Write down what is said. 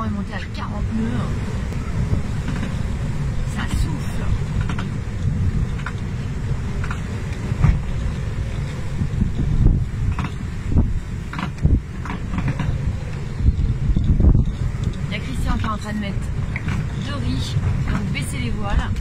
est monté à 40 nœuds. Ça souffle. Il y a Christian qui est en train de mettre de riz, donc baisser les voiles.